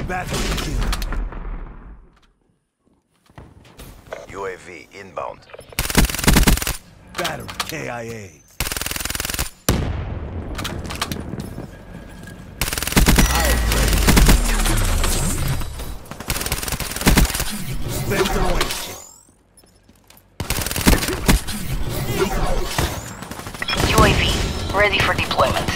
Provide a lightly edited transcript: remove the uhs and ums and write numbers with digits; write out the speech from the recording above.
Battery kill. UAV inbound. Battery KIA. Ventilation. UAV ready for deployment.